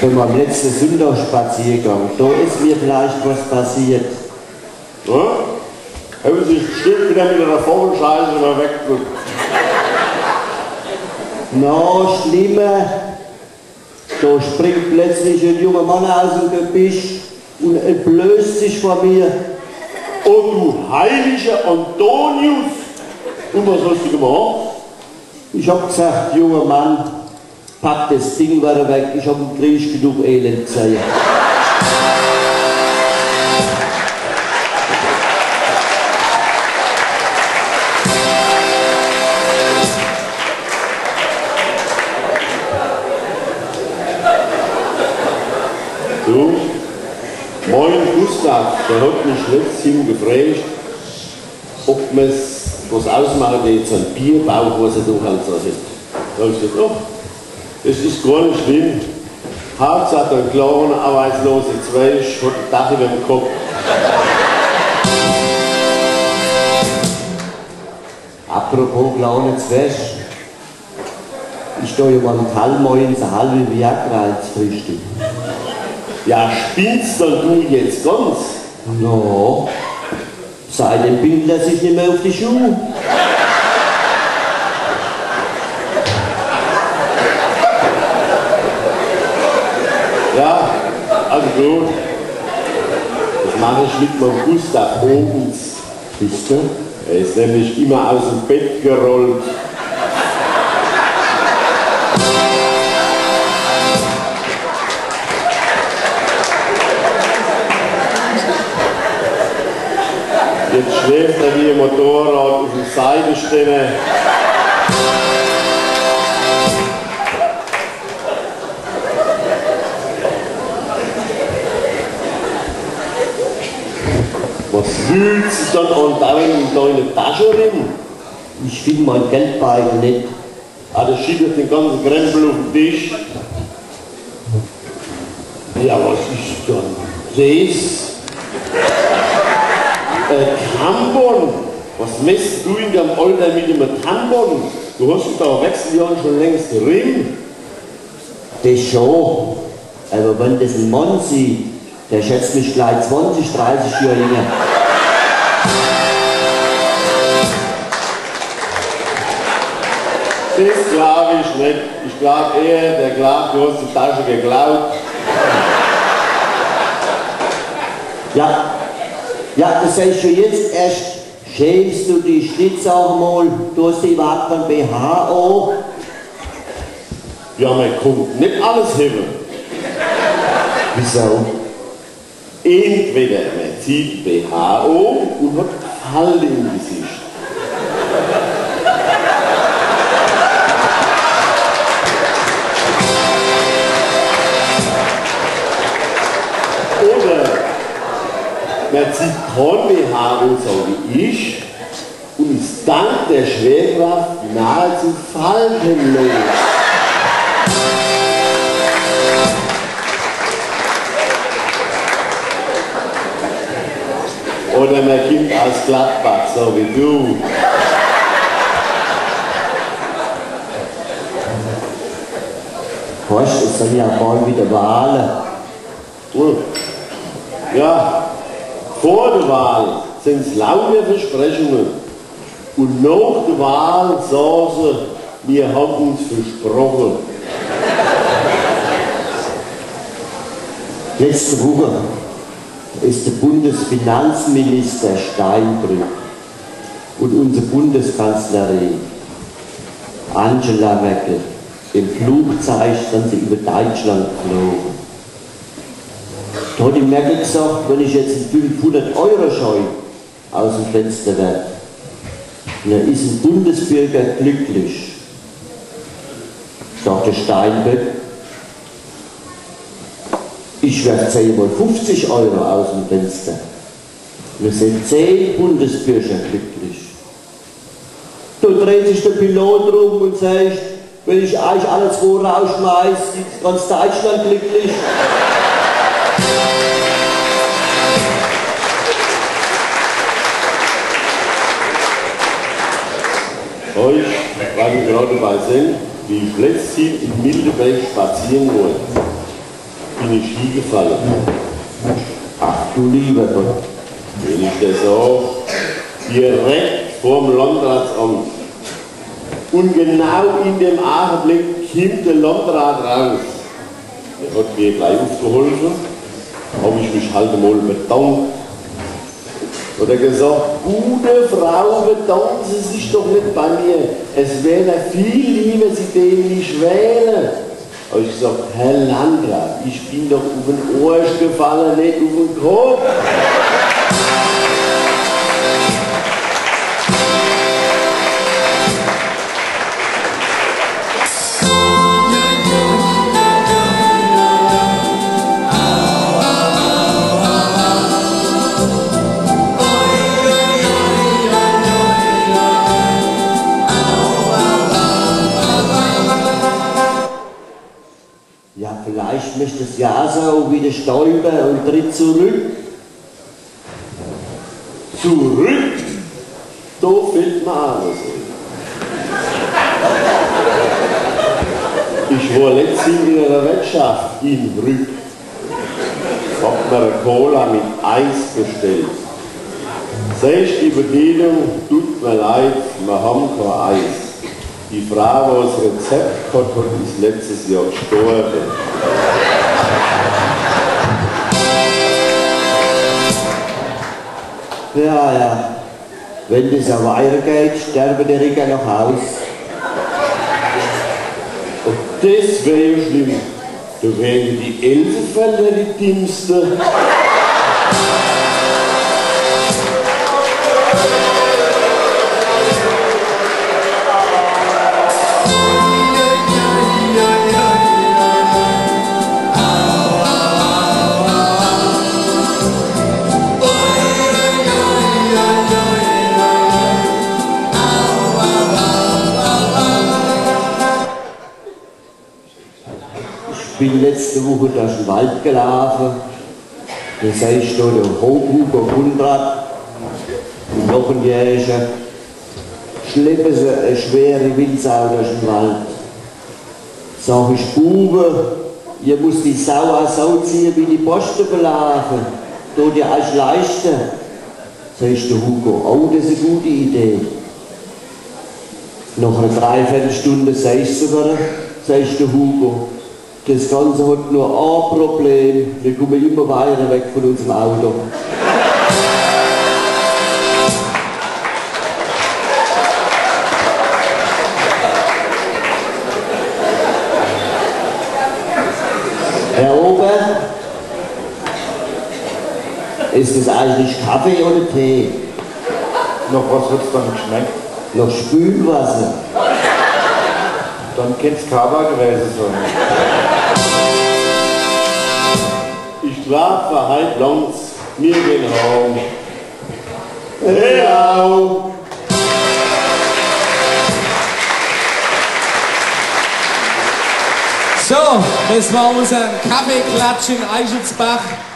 Beim letzten Sonntagsspaziergang, da ist mir vielleicht was passiert. Ja? Haben Sie sich bestimmt wieder mit der Vogelscheiße mal weggedrückt. Noch schlimmer, da springt plötzlich ein junger Mann aus dem Gebüsch und entblößt sich vor mir. Oh du heiliger Antonius! Und was hast du gemacht? Ich hab gesagt, junger Mann, pack das Ding wieder weg, ich hab im Krieg genug Elend gesehen. Du, moin Gustav, der hat mich letztens gefragt, ob wir was ausmachen, jetzt ein Bierbauch, was er doch halt so hat. Da habe ich gesagt, oh, das ist gar nicht schlimm. Hauptsache ein kleiner arbeitsloser Zweig hat ein Dach über dem Kopf. Apropos kleiner Zwerg, ich stehe ja mal im Talmoin eine halbe Viagra als Frühstück. Ja, spinnst doch du jetzt ganz? No, seitdem bindet er sich nicht mehr auf die Schuhe. Ja, also gut. Das mache ich mit meinem Gustav Bogens. Wisst ihr? Er ist nämlich immer aus dem Bett gerollt. Jetzt schläft er wie ein Motorrad auf dem Seitenständer. Was wühlst du dann andauernd in deine Tasche rin? Ich finde mein Geldbeutel nicht. Ah, der schiebt den ganzen Krempel auf den Tisch. Ja, was ist dann das? Tampon. Was messt du in deinem Alter mit einem Tampon? Du hast dich da Wechseljahren schon längst drin. Das schon. Aber wenn das ein Mann sieht, der schätzt mich gleich 20, 30 Jahre jünger. Das glaube ich nicht. Ich glaube eher, der glaubt, du hast die Tasche geklaut. Ja, das sag ich schon jetzt erst. Schämst du dich nicht, sag mal, du hast überhaupt kein BH an? Ja, man kommt nicht alles hin. Wieso? Entweder man zieht BH an und hat Falte im Gesicht. Oder man zieht kein BH an, so wie ich, und ist dank der Schwerkraft nahezu faltenlos. Oder man kommt aus Gladbach, so wie du. Weißt du, es sind ja bald wieder Wahlen. Ja, vor der Wahl sind es lauter Versprechungen. Und nach der Wahl sagen sie, wir haben uns versprochen. Letzte Woche ist der Bundesfinanzminister Steinbrück und unsere Bundeskanzlerin Angela Merkel im Flugzeug sind sie über Deutschland geflogen. Da hat die Merkel gesagt, wenn ich jetzt einen 500-Euro-Schein aus dem Fenster werfe, dann ist ein Bundesbürger glücklich. Sagt der Steinbrück, ich werfe 10 mal 50 Euro aus dem Fenster. Wir sind 10 Bundesbürger glücklich. Da dreht sich der Pilot rum und sagt, wenn ich euch alle 2 rausschmeiß, ist ganz Deutschland glücklich. Euch, weil wir gerade dabei sind, wie ich letztens in Mildeberg spazieren wollte. bin ich hingefallen. Ach du lieber Gott. Wenn ich das auch direkt vorm Landratsamt. Und genau in dem Augenblick kommt der Landrat raus. Der hat mir gleich aufgeholfen, habe ich mich halt mal bedankt. Hat er gesagt, gute Frau, bedanken Sie sich doch nicht bei mir. Es wäre viel lieber, Sie den nicht wählen. Habe ich gesagt, Herr Landrat, ich bin doch auf den Arsch gefallen, nicht auf den Kopf. Ja, vielleicht möchte es ja so wie der Stoiber und tritt zurück. Zurück? Da fällt mir alles ein. Ich war letztens in einer Wirtschaft in Brück. Ich hab mir eine Cola mit Eis bestellt. Sagst die Bedienung, tut mir leid, wir haben kein Eis. Die Frau, die das Rezept hat, ist letztes Jahr gestorben. Ja, wenn das so weitergeht, sterben die Ringer noch aus. Und das wäre ja schlimm. Da wären die Elfenfelder die Dümmsten. Ich bin letzte Woche durch den Wald gelaufen. Da siehst du den Hochhuber Hundrat und noch ein Jäger. Schleppen sie eine schwere Wildsau durch den Wald. Sag ich, Bube, ihr müsst die Sau auch so ziehen wie die Posten belaufen. Tut ihr euch leichter. Sagst du, Hugo, oh, das ist eine gute Idee. Nach einer Dreiviertelstunde sagst du sogar, sagst du, Hugo, das Ganze hat nur ein Problem, wir kommen immer weiter weg von unserem Auto. Herr Ober, ist das eigentlich Kaffee oder Tee? Noch was wird's dann geschmeckt? Noch Spülwasser. Dann könnte es Kaba gewesen sein. Ich glaube, für heute langt's. Wir gehen heim. Hello! So, das war unser Kaffeeklatsch in Eichelsbach.